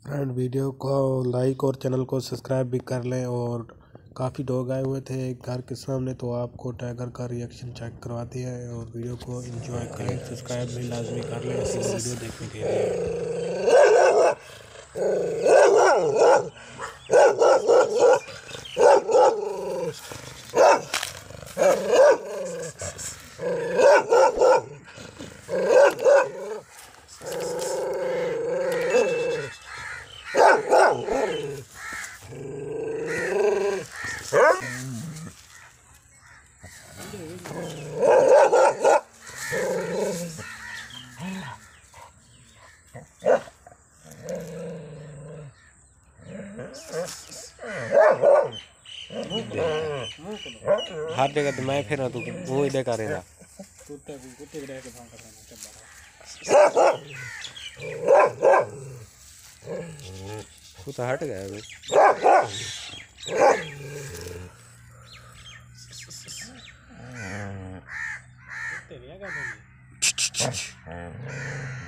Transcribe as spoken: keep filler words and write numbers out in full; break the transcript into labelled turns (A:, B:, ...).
A: Friend video को like और channel को सब्सक्राइब भी कर लें। और काफ़ी डॉग आए हुए थे घर के सामने, तो आपको टाइगर का रिएक्शन चेक करवाते हैं और वीडियो को एंजॉय करें। सब्सक्राइब भी लाजमी कर लें ऐसी वीडियो देखने के लिए। हाथ देगा तो मैं फिर तू वो ही देखा रहेगा। वो तो हट गया अभी।